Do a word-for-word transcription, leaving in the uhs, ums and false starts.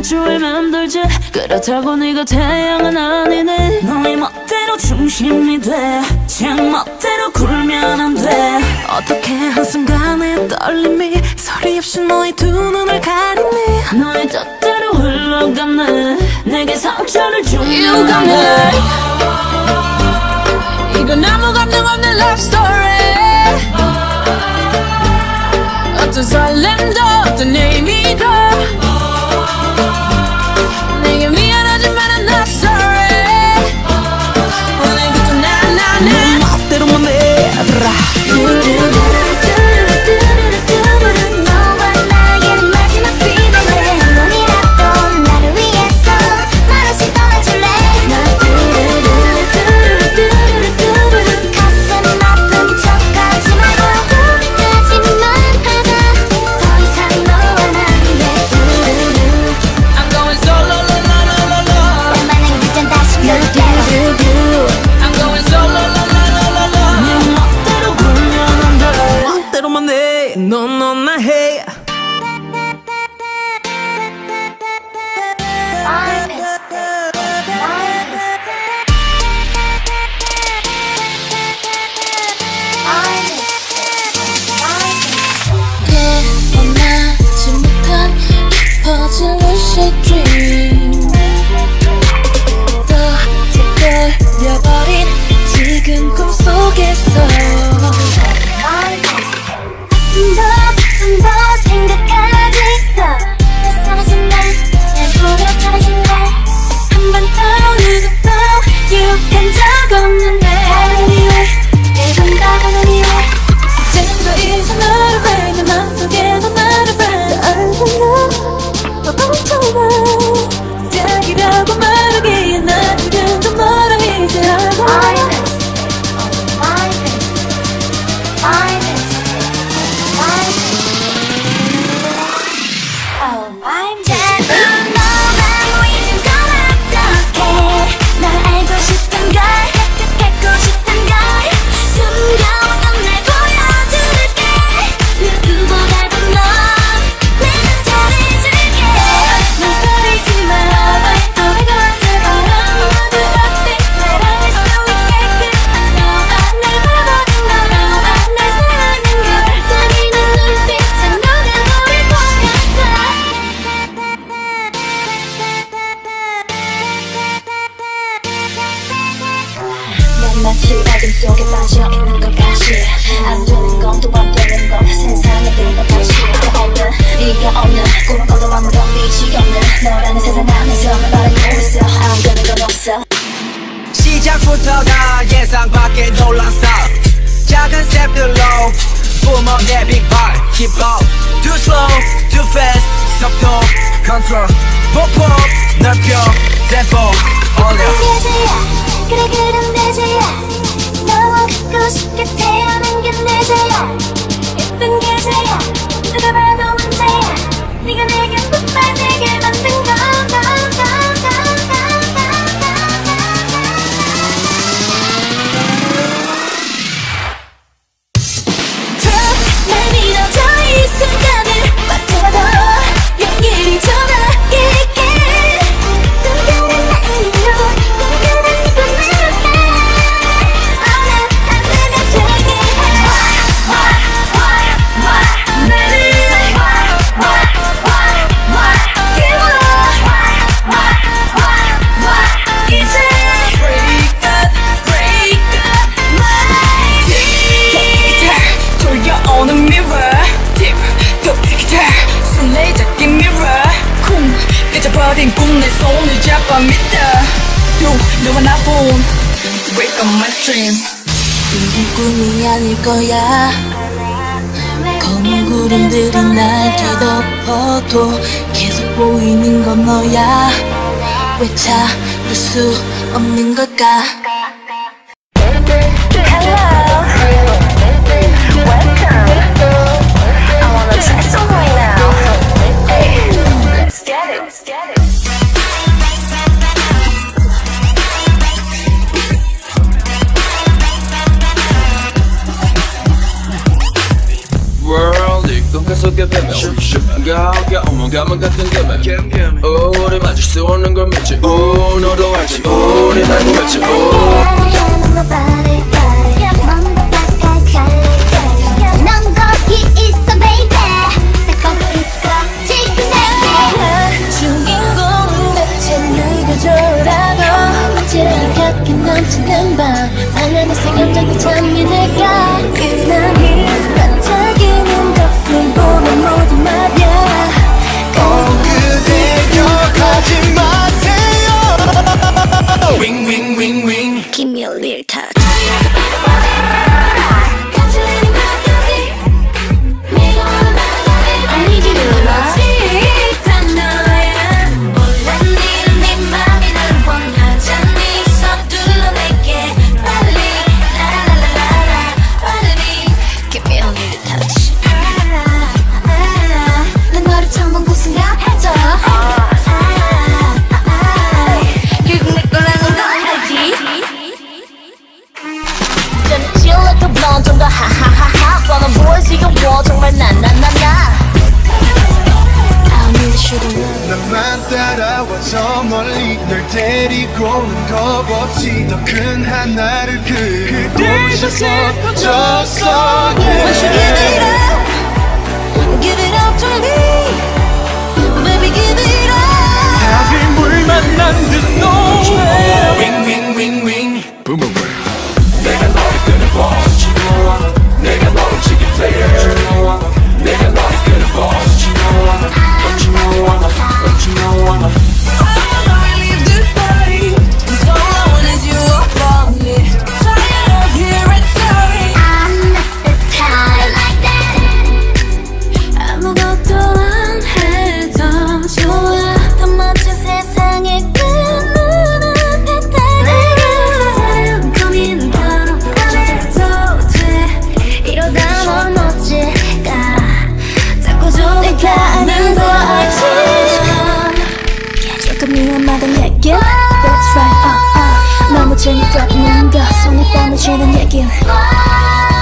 주위 맴돌지. 그렇다고 네가 태양은 아니네. 너의 멋대로 중심이 돼. 제 멋대로 굴면 안 돼. 어떻게 한순간에 떨림이 소리 없이 너의 두 눈을 가리니. 너의 뜻대로 흘러가네. 내게 상처를 주는 이유가네. 이건 아무 감정 없는 love story. 어떤 설렘도 어떤 의미도 내게 미안하지만 I'm not sorry. 오늘부터 난 나는 내 멋대로만 해. 마치 어둠 속에 빠져있는 것 같이. 안 되는 건 또 안 되는 건 세상에 들은 것 같이. 또 없는 네가 없는 꿈을 꿔도 아무런 빛이 없는 너라는 세상 안에서 날 바라보고 있어. 안 되는 건 없어. 시작부터가 예상 밖의 놀란 스타일. 작은 스텝들로 뿜어내 big bar. Keep up, too slow, too fast. 속도, control, 폭폭 넓혀 tempo 올려. 그래 그럼 내 죄야. 너와 갖고 싶게 태어난 게 내 죄야. 예쁜 게 죄야. 누가 봐도 문제야. 네가 내게 푹 빠지게 만든 거. 날 믿어줘 이 순간을 맞춰봐도 용기를 전화할게. 꿈꾸는 나이로 꿈꾸는 버린 꿈 내 손을 잡아 믿어. 요 너와 나본 Wake up my dream. 이건 꿈이 아닐 거야. 검은 구름들이 날 뒤덮어도 계속 보이는 건 너야. 왜 찾을 수 없는 걸까? 속에 내게 되면 가오게 오면 가만 같은 개면 우리 맞을 수 없는 걸 믿지 오 너도 알지 우리 날 믿지 넌 거기 있어 baby 나 거기 있어 지금 생각해 주인공은 대체 누구더라고 어찌라도 곁게 넘치는 밤 방안에 생각장이 잠이 들까 유난히 반짝이는 것을 보면 모두 말야 어 그대여 가지 마세요 윙 윙 윙 윙 Give me a little touch 좀 더 하하하하 뻔한 보여지고 정말 나나나나 I need sugar love 나만 따라와서 멀리 널 데리고 온 겁없이 더 큰 하나를 그곳에서 줬어 Won't you give it up Give it up to me Baby give it up 답이 물 만난 듯 노래 윙 윙 윙 윙 Boomerang 내가 너를 끄는 boss 내가 너를 지kin player 내가 너를 끄는 boss Don't you know I'm a Don't you know I'm a I don't leave this body Cause all I want is you above me Tired of hearing sorry I'm not the type like that 아무것도 안 해도 좋아 더 멋진 세상에 그 눈앞에 내가 고민 바로 안 해도 돼 이러다 넌 어찌가 자꾸 좀 내가 아는 거 알지 조금 위험하단 얘기 That's right uh, uh. 너무 재밌었는 거 손에 땀을 쥐는 얘긴